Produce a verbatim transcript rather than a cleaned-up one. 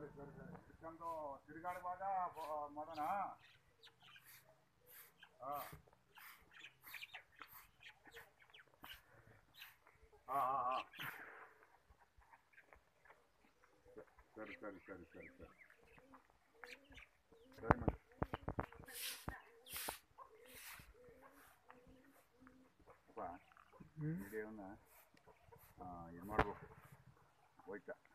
ಸರಿ ಸರಿ ಸರಿ ಚಿಕ್ಕಂದು ತಿರುಗಾಡುವಾಗ ಮಾಡೋಣ. ಹಾಂ ಹಾಂ ಹಾಂ ಹಾಂ ಸರಿ ಸರಿ ಸರಿ ಸರಿ ಸರಿ ಸರಿ ಮಾಡಿ ಅಪ್ಪ ವಿಡಿಯೋನ ಇದು ಮಾಡ್ಬೇಕು ಹೋಯ್ತಾ